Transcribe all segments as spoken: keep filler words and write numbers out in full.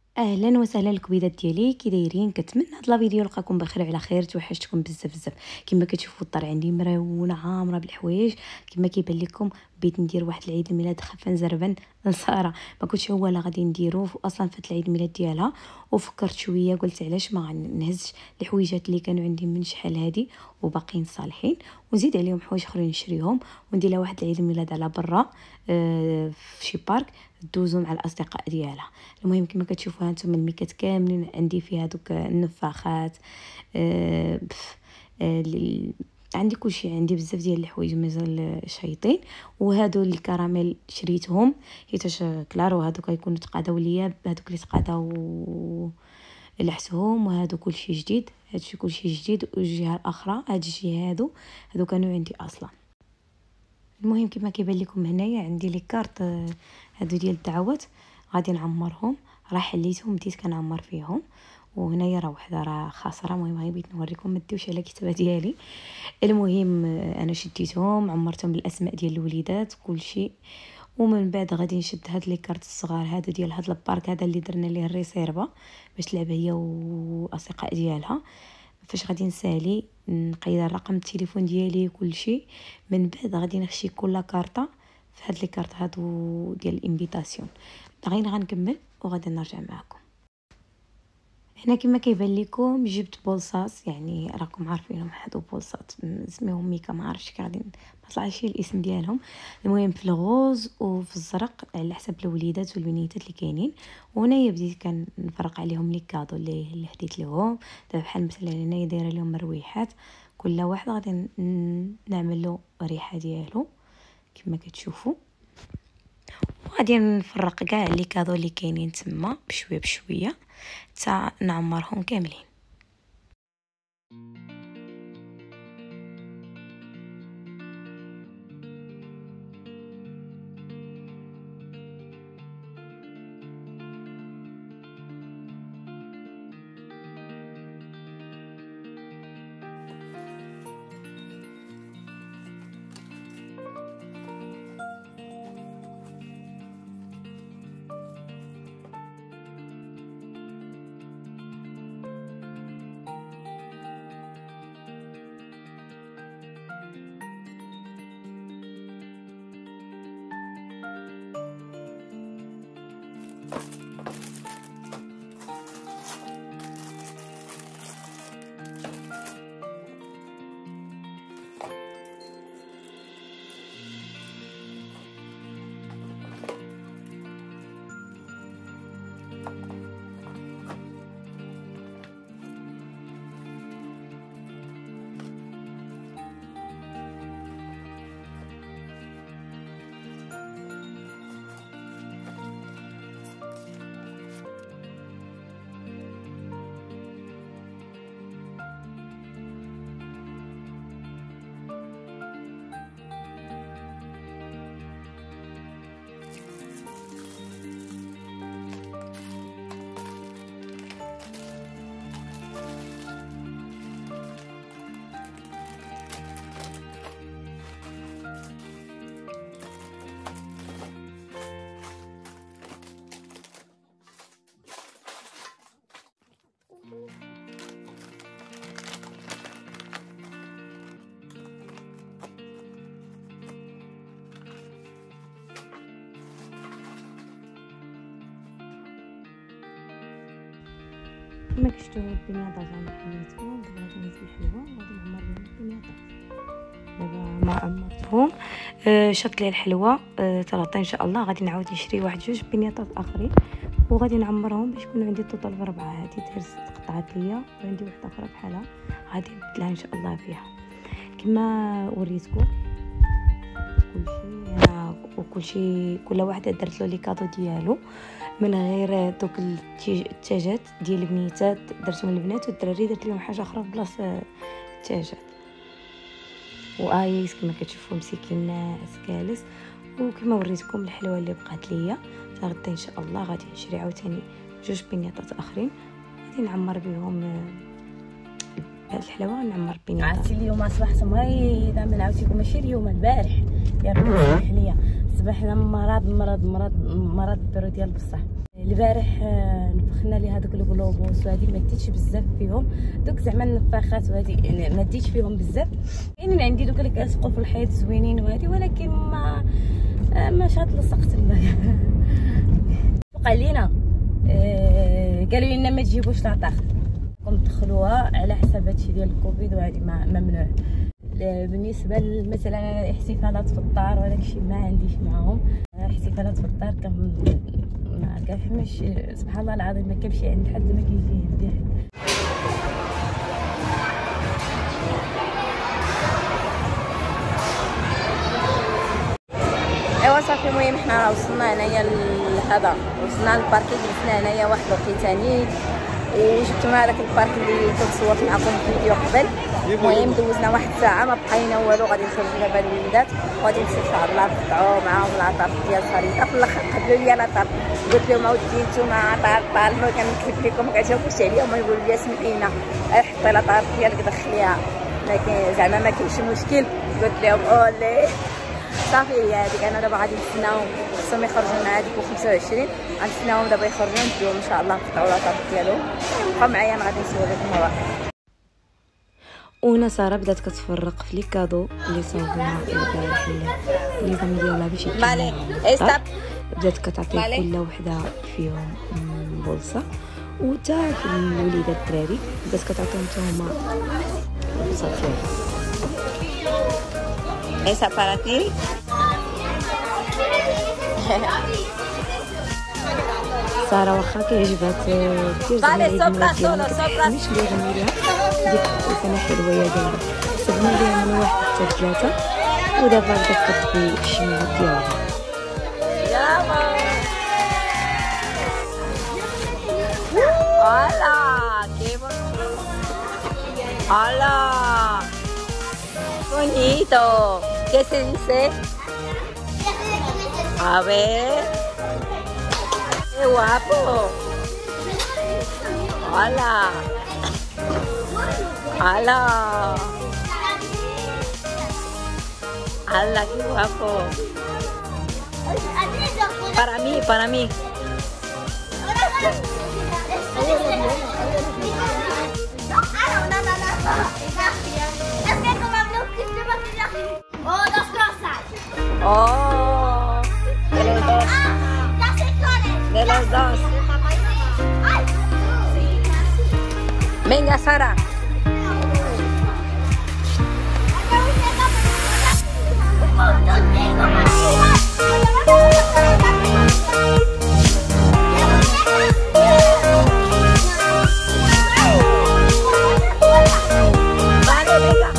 اهلا وسهلا الكبيدات ديالي، كي دايرين؟ كنتمنى هاد لا فيديو نلقاكم بخير وعلى خير. توحشتكم بزاف بزاف. كما كتشوفوا الدار عندي مرونه عامره بالحوايج. كما كيبان لكم بغيت ندير واحد العيد الميلاد خفن زربن لساره، ما كنتش هو لا غادي نديرو اصلا فات العيد الميلاد ديالها. وفكرت شويه قلت علاش ما نهزش الحويجات اللي كانوا عندي من شحال هادي وباقيين صالحين، ونزيد عليهم حوايج اخرين نشريهم وندير لها واحد العيد الميلاد على برا آه في شي بارك دوزو مع الاصدقاء ديالها. المهم كما كتشوفوا هانتوما الميكات كاملين عندي فيها دوك النفاخات آه آه عندي كلشي، عندي بزاف ديال الحوايج مازال شايطين. وهادو الكراميل شريتهم حيتاش كلارو هادو كيكونوا تقاداو ليا، هادوك اللي تقاداو لحسهم. وهادو كلشي جديد، هادشي كلشي جديد. والجهه الاخرى هاد الجهه هادو هادو كانوا عندي اصلا. المهم كما كيبان لكم هنايا عندي لي كارت هادو ديال الدعوات غادي نعمرهم، راه حليتهم بديت كنعمر فيهم. وهنايا راه وحده راه خاسره. المهم غير بغيت نوريكم، ما ديوش على كتابه ديالي. المهم انا شديتهم عمرتهم بالاسماء ديال الوليدات كلشي. ومن بعد غادي نشد هاد لي كارت الصغار هادو ديال هاد البارك هذا اللي درنا ليه الريسيرفا باش تلعب هي واصدقاء ديالها. فاش غادي نسالي نقيد الرقم التليفون ديالي كلشي. من بعد غادي نخشي كل كارطه في هاد لي كارت هادو ديال الانفيتاسيون. غير غنكمل وغادي نرجع معكم. هنا كما كيبان لكم جبت بولصات، يعني راكم عارفينهم هادو بولصات نسميهم ميكا، ما عرفتش غادي ما طلعش الاسم ديالهم. المهم في الغوز وفي الزرق على حسب الوليدات والبنيتات اللي كاينين. وهنايا بديت كنفرق عليهم لي كادو اللي اللي هديت لهم. دابا بحال مثلا هنايا دايره لهم مرويحات، كل واحد غادي نعمل له ريحه ديالو كما كتشوفوا. وغادي نفرق كاع لي كادو اللي كاينين تما بشويه بشويه حتى نعمرهم كاملين. كما كشفتوا البنياطات انا حليتهم. دابا غادي نزيد الحلوه وغادي نعمر بهم البنياطات. دابا ما عمرتهم آه شط لي الحلوه آه ثلاثه ان شاء الله. غادي نعاود نشري واحد جوج بنياطات اخرين وغادي نعمرهم باش يكونوا عندي توتال بربعه. هذه داير ست قطعات ليا وعندي واحده اخرى بحالها غادي نبدلها ان شاء الله فيها. كما وريتكم كلشي انا وكلشي كل واحده درت له لي كادو ديالو من غير دوك التاجات ديال البنيتات درتهم للبنات، والدراري درت لهم حاجه اخرى في بلاصه التاجات. وايس كما كتشوفوا مسكين ناعس جالس. وكما وريتكم الحلوه اللي بقات ليا غدا ان شاء الله غادي نشري عاوتاني جوج بنياطات اخرين غادي نعمر بهم هاد الحلاوه. نعمر بنياطات. عرفتي اليوم اصبحت مريضه من عاوتاني ماشي اليوم البارح يا ربي سمح ليا. صبحنا مرض مرض مرض مرض البرو ديال بصح. البارح نفخنا لي هذوك الكلوبوس وهذه ما ديتش بزاف فيهم، دوك زعما النفاخات وهذه ما ديتش فيهم بزاف. كاينين عندي دوك اللي كيلصقوا في الحيط زوينين وهذه، ولكن ما ما شات لصقت الله. وقع لينا آه قالوا لنا ما تجيبوش لاطاق، قوم دخلوها على حساب هادشي ديال الكوفيد وهذه ممنوع. بالنسبه مثلا الاحتفالات في الدار وداك الشيء ما عنديش معاهم. الاحتفالات في الدار كان ما كنحمش، سبحان الله العظيم ما كنمشي عند حد ما كيجي عندي حد. ايوا صافي. المهم حنا راه وصلنا هنايا لهذا، وصلنا للباركينغ، جلسنا هنايا واحد الوقت ثاني وجبتو هذاك البارك اللي كنت صورت معكم الفيديو قبل. المهم دوزنا واحد الساعه ما بقينا والو، غادي نخرجوا دابا الوليدات وغادي نمشيو ان شاء الله نقطعوا معاهم لاطار ديال خريطه. في الاخر قبلوا لي لاطار، قلت لهم اودي نتوما لاطار طالما كنكتب لكم ما كتجاوبوش عليا، هما يقولوا لي سمحي لنا حطي لاطار ديالك دخليها، لكن زعما ما كاينش مشكل. قلت لهم اولي صافي هي هذيك. انا دابا غادي نستناهم خصهم يخرجوا لنا هذيك خمسة وعشرين، غنستناهم دابا يخرجوا نديهم ان شاء الله نقطعوا لاطار ديالهم. بقاو معايا انا غادي نصور لكم الواقع. وهنا ساره بدات كتفرق في لي كادو اللي صاوبوها البارح اللي زعما ديالها باش مالي استاب. بدات كتعطي كل وحده فيهم بولصه، وتا في الوليدات الدراري بدات كتعطيهم حتى هما البولصات ديالهم. Esa para ti. ساره واخا كيعجبها كثير زعما عيد الميلاد ديالها مكتحملش لي غني ليها ديك السنه حلوه ديالها، صبنا ليها من واحد حتى ثلاثه، ودابا بدات كتبي الشميعات ديالها. يلا hola qué hola bonito. ¿Qué se dice? A ver. ¡Qué guapo! ¡Hola! ¡Hola! ¡Hala, qué guapo! Para mí, para mí. Oh, de los dos. De los dos. Venga, Sara. Vale, venga.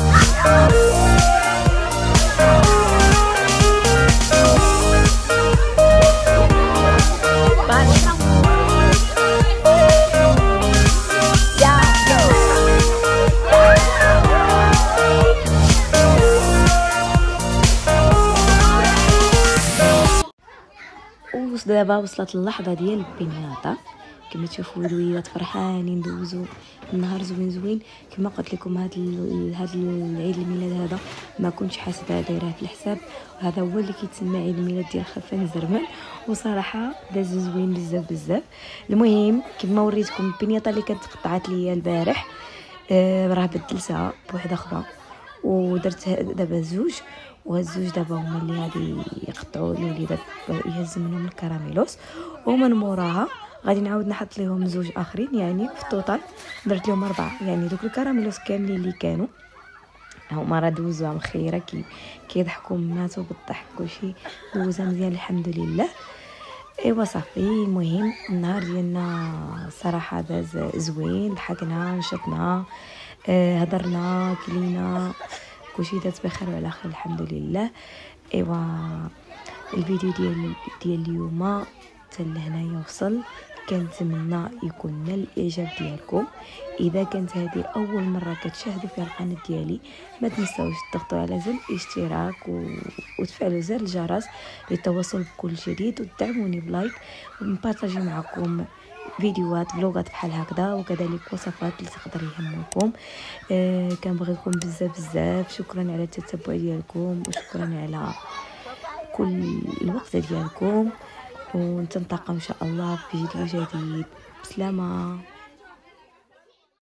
دابا وصلت اللحظه ديال البينياطه. كما تشوفوا الوليدات فرحانين ندوزو النهار زوين زوين. كما قلت لكم هذا هذا العيد الميلاد هذا ما كنتش حاسبه دايره في الحساب، وهذا هو اللي كيتسمى عيد الميلاد ديال خفان زرمان، وصراحه داز زوين بزاف بزاف. المهم كما وريتكم البينياطه اللي كانت قطعت ليا البارح، آه راه بدلتها بوحده اخرى ودرت دابا زوج، وهاد الزوج دابا هما اللي غادي يقطعوا الوليدات يهز منهم الكراميلوس، ومن موراها غادي نعاود نحط لهم زوج اخرين، يعني في التوتال درت لهم اربعه. يعني دوك الكراميلوس كاملين اللي كانوا هما راه دوزوها مخيره كي كيضحكوا ماتوا بالضحك كلشي دوزها مزيان الحمد لله. ايوا صافي. المهم النهار ديالنا صراحه داز زوين، ضحكنا نشطنا آه هضرنا كلينا كلشي داز بخير وعلى خير الحمد لله. ايوا الفيديو ديال ديال اليوم حتى لهنايا وصل. كنتمنى يكون نال الاعجاب ديالكم. اذا كانت هذه اول مره كتشاهدوا في القناه ديالي ما تنساوش تضغطوا على زر الاشتراك و... وتفعلوا زر الجرس للتواصل بكل جديد، وتدعموني بلايك ونبارطاجي معكم فيديوهات فلوغات بحال هكذا، وكذلك وصفات اللي تقدر يهمكم. آه كنبغيكم بزاف بزاف. شكرا على التتبع ديالكم، وشكرا على كل الوقت ديالكم. ونتلقاو ان شاء الله في فيديو جديد. بسلامه.